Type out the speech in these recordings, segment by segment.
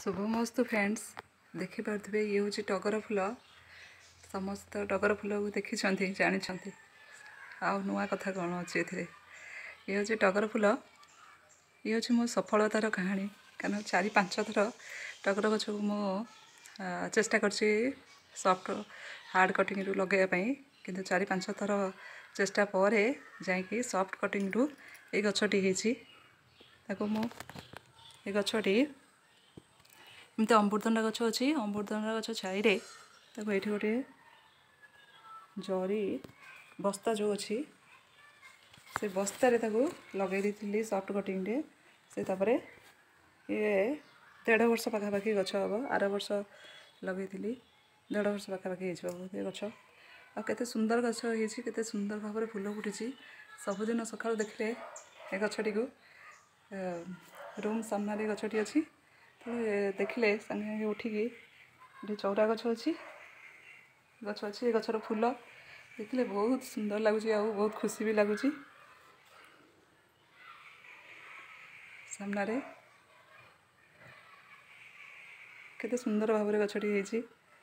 शुभमस्तु फ्रेंड्स देखिपे ये हूँ टगर फूल समस्त टगर फूल को देखी जानी आउ नुआ कथा कौन अच्छे ये हूँ टगर फूल ये हूँ मो सफलतार कहानी कारण 4-5 थर टगर गछ को मो चेष्टा कर सॉफ्ट हार्ड कटिंग रु लगेवाई कि 4-5 थर चेष्टा पर जा सॉफ्ट कटिंग रु ये गछटी मु ये गछटी एमती अमृतभंडा गछ अच्छी अमृतभंडा गछ छाई ये गोटे जरी बस्ता जो अच्छी से बस्तार लगे दी सॉफ्ट कटिंग रे से तापर ये 1.5 वर्ष पाखापाखि गछ हम आर वर्ष लगे 1.5 वर्ष पाखापाखि ये गछ आते सुंदर गछ होते सुंदर भाव में फूल फुटी सबुदिन सका देखले ये गछटी को रूम सामने गछटी अच्छी तो देखले संगे संगे उठिकी चौरा गछ अच्छी ये गछर फूल देखले बहुत सुंदर लगुच बहुत खुशी भी लगुच सामने केते सुंदर भाव में गछटी होती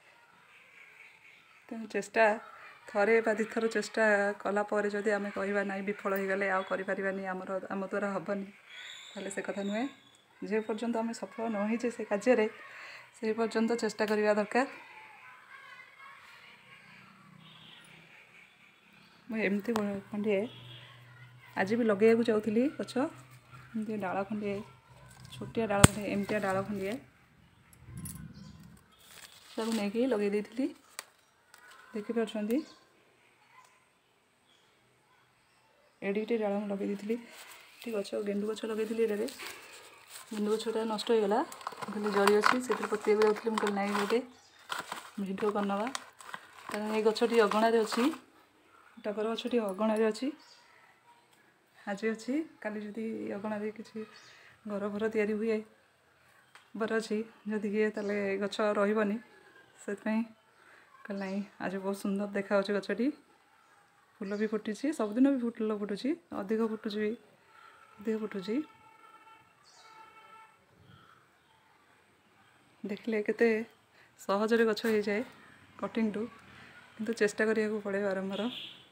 तेणु चेष्टा थरे बा दिथर चेष्टा कलापर जदि आम कहवा ना विफल हो गले आम आम द्वारा हेनी ताले से कथा नुहे जे पर्यंत आम सफल न होइछे से कार्य से पर्यंत चेष्टा करवा दरकार मुझे खंडे आज भी लगे जाऊँगी गछ एमती डाल खंडे छोटिया डाल खंडे एमतिया डाल खंडे सब नहीं लगे देखिपुं एडिटे डाल लगे गछ गेंडु गछ लगे गेंडु गछटा नष्ट हो गला कहली जरी अच्छी से पत्ते जाऊँगी मुझे नाई गोटे भिडियो करना कारण ये गछटी अगणार अच्छी टगर गछटी अगणार अच्छी आज अच्छी काली जदि अगणार किसी घर भर तैयारी हुए बर अच्छी जदि किए ताले गछ रही से कल ना आज बहुत सुंदर देखा गछटी फूल भी फुटी सबुदिन भी फूल फुटुची अधिक फुटुची अधिक फुटुची देखले केते सहजरे गछ हो जाए कटिंग टू किंतु चेष्टा करिया को पड़े बारंबार।